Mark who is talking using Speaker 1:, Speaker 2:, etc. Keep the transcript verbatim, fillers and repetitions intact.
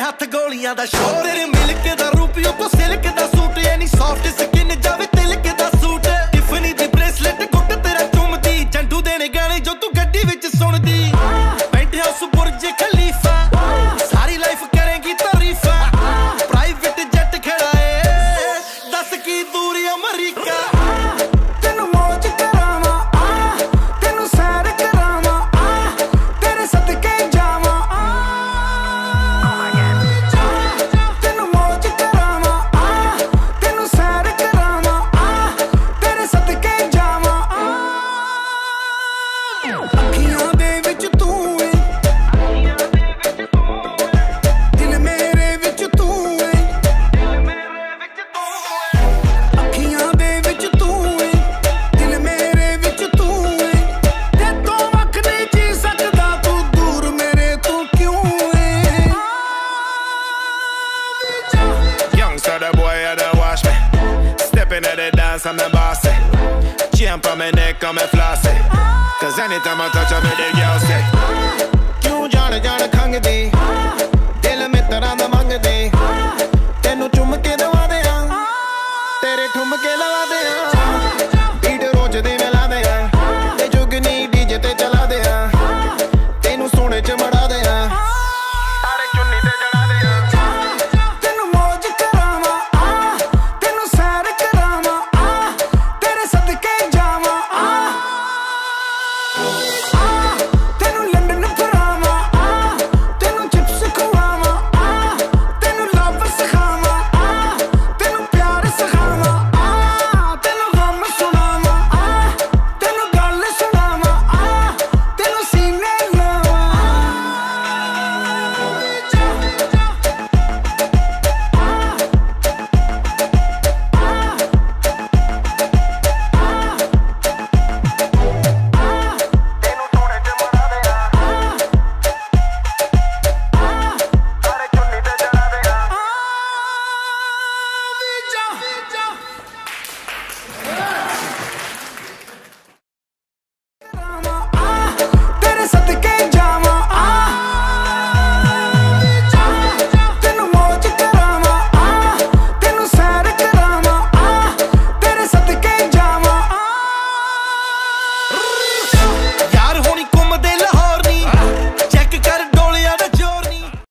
Speaker 1: ਹੱਥ ਗੋਲੀਆਂ ਦਾ ਸ਼ੌਕ ਤੇਰੇ ਮਿਲਕ ਦਾ ਰੂਪ ਉੱਤੋਂ ਸਿਲਕ ਦਾ ਸੂਟ ਐਨੀ ਸੌਫਟ ਸਕਿਨ ਜਾਵੇ ਤਿਲਕ ਦਾ ਸੂਟ ਟਿਫਨੀ ਦੀ ਬ੍ਰੇਸਲੇਟ ਗੁੱਟ ਤੇਰਾ ਚੁੰਮਦੀ ਜੰਡੂ ਦੇ ਨੇ ਗਾਣੇ ਜੋ ਤੂੰ ਗੱਡੀ ਵਿੱਚ ਸੁਣਦੀ ਪੈਂਟ ਹਾਊਸ ਬੁਰਜ ਖਲੀਫਾ ਸਾਰੀ ਲਾਈਫ ਕਰੇਗੀ ਤਾਰੀਫਾਂ ਪ੍ਰਾਈਵੇਟ ਜੈਟ ਖੜਾ ਏ ਦੱਸ ਕੀ ਦੂਰੀ America
Speaker 2: So the boy had to wash me. Stepping at the dance, I'm the bossy. Chain on my neck, I'm a flossy. Cause anytime I touch up with the girl say, you Johnny, Johnny, Kanga D.